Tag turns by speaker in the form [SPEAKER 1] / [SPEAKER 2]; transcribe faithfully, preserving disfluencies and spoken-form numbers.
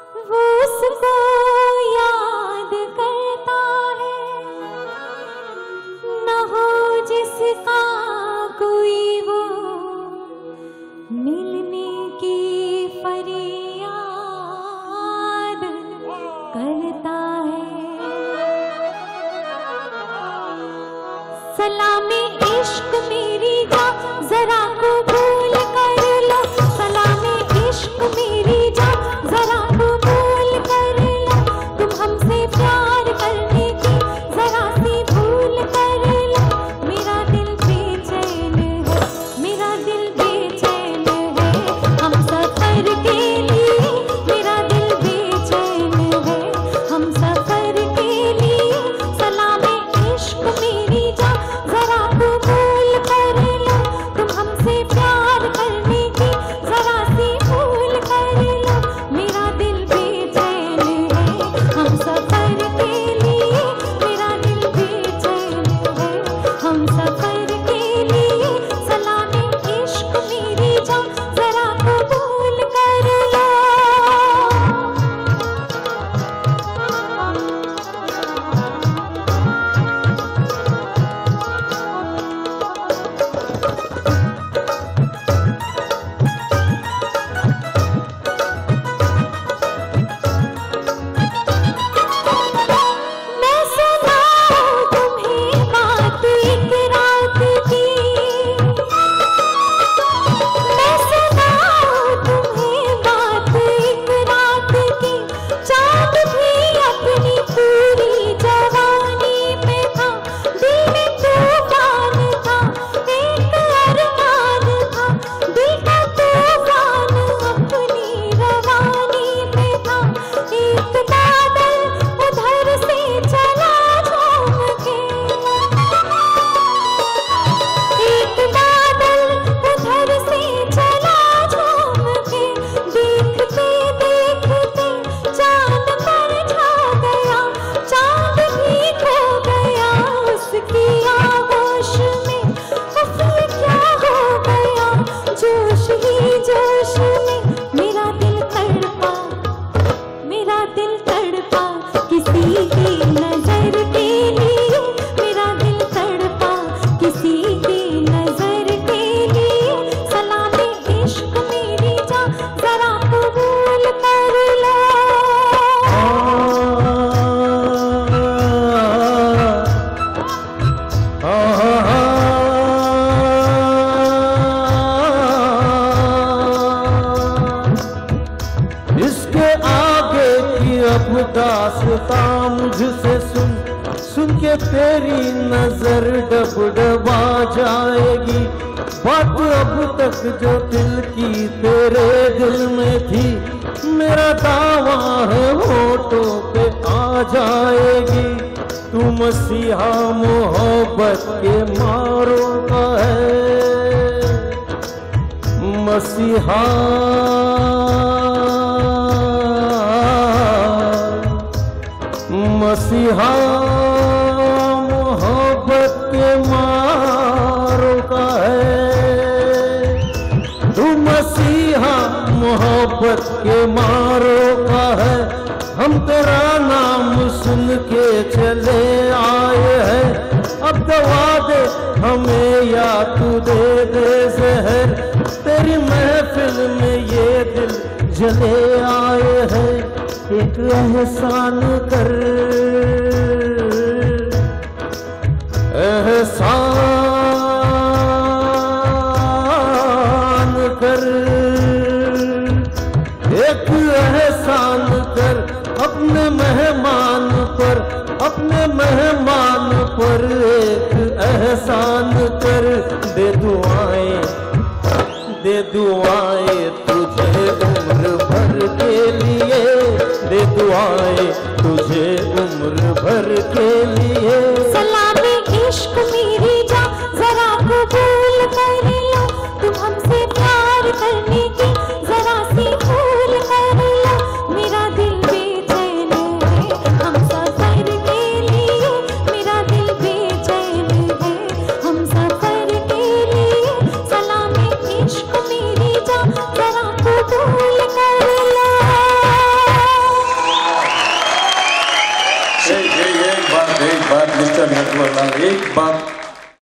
[SPEAKER 1] वो उसको याद करता है, न हो जिसका कोई वो मिलने की फरियाद करता है। सलामे इश्क मेरी जान जरा कबूल कर लो, सलामे इश्क मेरी जान जरा कबूल कर लो। तुम हमसे प्यार करने की जरा सी भूल कर लो। मेरा दिल बेचैन है, मेरा दिल बेचैन है, हम सफर के लिए। मेरा दिल बेचैन है, हम सफर के लिए। सलामे इश्क मेरी जान जरा कबूल कर लो। तुम हमसे प्यार करने की जरा सी भूल कर लो। मेरा दिल बेचैन है, हम सफर के लिए। मेरा दिल बेचैन है, हम सफर के लिए। सलामे इश्क मेरी जान जरा कबूल कर लो। मैं सुनाऊं तुम्हें बात एक रात की, मैं सुनाऊं तुम्हें बात एक रात की। चाँद भी अपनी पूरी जवानी पे था, दिल में तूफान था, एक अरमान था। दिल का तूफान अपनी रवानी पे था। एक बादल उधर से चला झूम के, एक बादल उधर से चला झूम के। देखते देखते चांद पर छा गया, चांद भी खो गया उसकी आगोश में। उफ ये क्या हो गया, जोश ही जोश में। मेरा दिल तड़पा, मेरा दिल तड़पा किसी की नजर के लिए। मेरा दिल तड़पा किसी की नजर के लिए। सलामे इश्क मेरी जान जरा कबूल कर लो।
[SPEAKER 2] इसके आगे की अब दास्तां मुझसे सुन, सुन के तेरी नजर डब डबा जाएगी। बात अब तक जो दिल की तेरे दिल में थी, मेरा दावा है होठों पे आ जाएगी। तू मसीहा मोहब्बत के मारों का है, मसीहा मसीहा मोहब्बत के मारों का है। तू मसीहा मोहब्बत के मारों का है। हम तेरा नाम सुन के चले आए हैं। अब दवा दे हमें या तू दे दे जहर। तेरी महफिल में ये दिल जले आए हैं। एक एहसान कर, एहसान कर, एक एहसान कर अपने मेहमान पर, अपने मेहमान पर एक एहसान कर। दे दुआएं, दे दुआएं तुझे उम्र भर के लिए। दे दुआएं तुझे उम्र भर के लिए।
[SPEAKER 1] सलामे इश्क मेरी जान जरा कबूल कर लो। तुम हमसे प्यार करने की जरा सी भूल कर लो। मेरा दिल बेचैन है, हम सफर के लिए। मेरा दिल बेचैन है, हम सफर के लिए। सलामे इश्क मेरी जान जरा कबूल कर लो।
[SPEAKER 3] बात मिस्टर नटवरलाल, एक बात